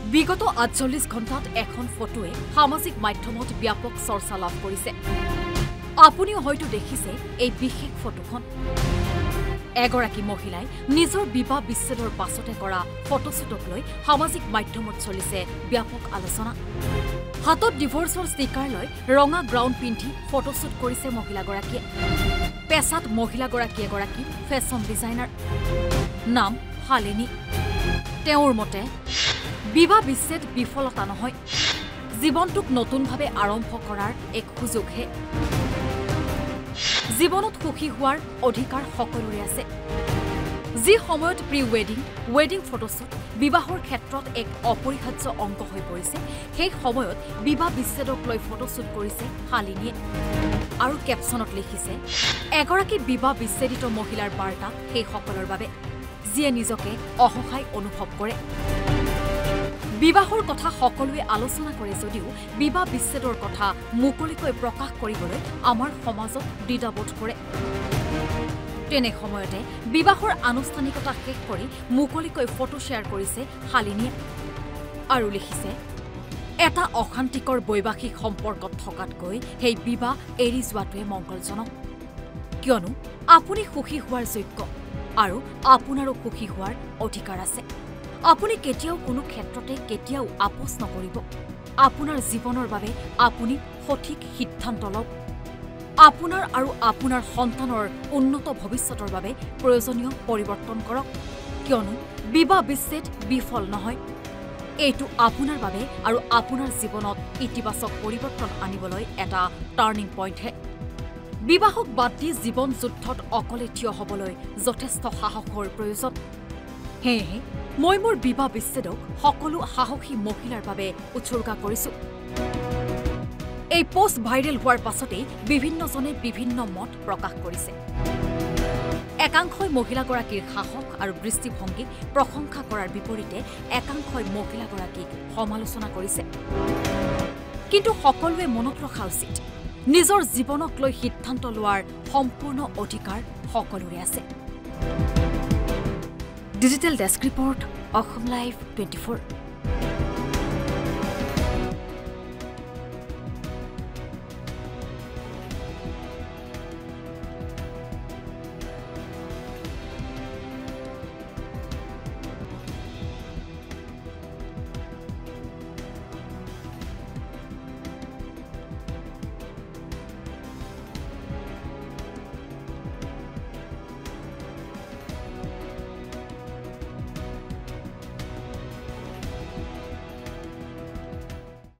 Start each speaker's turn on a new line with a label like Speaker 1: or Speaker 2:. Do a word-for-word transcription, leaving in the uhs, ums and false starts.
Speaker 1: বিগত আঠচল্লিশ ঘণ্টাত এখন ফটোৱে সামাজিক মাধ্যমত ব্যাপক চৰ্চা লাভ কৰিছে। আপুনিও হয়তো দেখিছে এই বিশেষ ফটোখন। এগৰাকী মহিলাই নিজৰ বিবাহ বিচ্ছেদৰ পাছতে কৰা ফটোশ্বুটক লৈ সামাজিক মাধ্যমত চলিছে ব্যাপক আলোচনা। হাতত ডিভোৰ্চৰ ষ্টিকাৰ লৈ ৰঙা গ্ৰাউণ্ড পিন্ধি ফটোশ্বুট কৰিছে মহিলাগৰাকীয়ে। পেছাত মহিলাগৰাকী এগৰাকী ফেশ্বন ডিজাইনাৰ, নাম শালিনী। তেওঁৰ মতে বিবাহ বিচ্ছেদ বিফলতা নহয়, জীৱনটোক নতুনভাৱে আৰম্ভ কৰাৰ এক সুযোগহে। জীৱনত সুখী হোৱাৰ অধিকাৰ সকলোৰে আছে। যি সময়ত প্ৰি ৱেডিং ৱেডিং ফটোশ্বুট বিবাহৰ ক্ষেত্ৰত এক অপৰিহাৰ্য অংগ হৈ পৰিছে, সেই সময়ত বিবাহ বিচ্ছেদক লৈ ফটোশ্বুট কৰিছে শালিনীয়ে। আৰু কেপশ্যনত লিখিছে, এগৰাকী বিবাহ বিচ্ছেদিত মহিলাৰ বাৰ্তা সেইসকলৰ বাবে যিয়ে নিজকে অসহায় অনুভৱ কৰে। বিবাহৰ কথা সকলোৱে আলোচনা কৰে যদিও বিবাহ বিচ্ছেদৰ কথা মুকলিকৈ প্ৰকাশ কৰিবলৈ আমাৰ সমাজত দ্বিধাবোধ কৰে। তেনে সময়তে বিবাহৰ আনুষ্ঠানিকতা শেষ কৰি মুকলিকৈ ফটো শ্বেয়াৰ কৰিছে শালিনীয়ে আৰু লিখিছে, এটা অশান্তিকৰ বৈবাহিক সম্পৰ্কত থকাতকৈ সেই বিবাহ এৰি যোৱাটোৱে মংগলজনক, কিয়নো আপুনি সুখী হোৱাৰ যোগ্য আৰু আপোনাৰো সুখী হোৱাৰ অধিকাৰ আছে। আপুনি কেতিয়াও কোনো ক্ষেত্ৰতে কেতিয়াও আপোচ নকৰিব। আপোনাৰ জীৱনৰ বাবে আপুনি সঠিক সিদ্ধান্ত লওক। আপোনাৰ আৰু আপোনাৰ সন্তানৰ উন্নত ভৱিষ্যতৰ বাবে প্ৰয়োজনীয় পৰিৱৰ্তন কৰক, কিয়নো বিবাহ বিচ্ছেদ বিফল নহয়। এইটো আপোনাৰ বাবে আৰু আপোনাৰ জীৱনত ইতিবাচক পৰিৱৰ্তন আনিবলৈ এটা টাৰ্ণিং পইণ্টহে। বিবাহক বাদ দি জীৱন যুদ্ধত অকলে থিয় হ'বলৈ যথেষ্ট সাহসৰ প্ৰয়োজন। সেয়েহে মই মোৰ বিবাহ বিচ্ছেদক সকলো সাহসী মহিলাৰ বাবে উৎসৰ্গা কৰিছো। এই পোষ্ট ভাইৰেল হোৱাৰ পাছতেই বিভিন্নজনে বিভিন্ন মত প্ৰকাশ কৰিছে। একাংশই মহিলাগৰাকীৰ সাহস আৰু দৃষ্টিভংগীক প্ৰশংসা কৰাৰ বিপৰীতে একাংশই মহিলাগৰাকীক সমালোচনা কৰিছে। কিন্তু সকলোৱে মনত ৰখা উচিত, নিজৰ জীৱনক লৈ সিদ্ধান্ত লোৱাৰ সম্পূৰ্ণ অধিকাৰ সকলোৰে আছে। Digital desk report, Assam live twenty four.